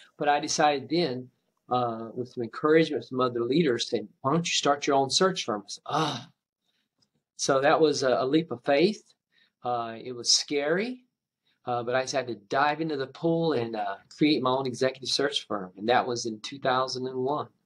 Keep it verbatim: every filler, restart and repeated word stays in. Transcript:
But I decided then, uh, with some encouragement from other leaders, saying, why don't you start your own search firm? I said, ah. So that was a, a leap of faith. Uh, it was scary, uh, but I decided to dive into the pool and uh, create my own executive search firm. And that was in two thousand one.